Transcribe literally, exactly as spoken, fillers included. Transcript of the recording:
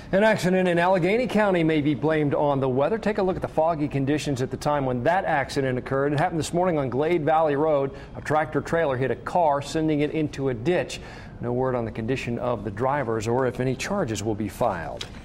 An accident in Alleghany County may be blamed on the weather. Take a look at the foggy conditions at the time when that accident occurred. It happened this morning on Glade Valley Road. A tractor trailer hit a car, sending it into a ditch. No word on the condition of the drivers or if any charges will be filed.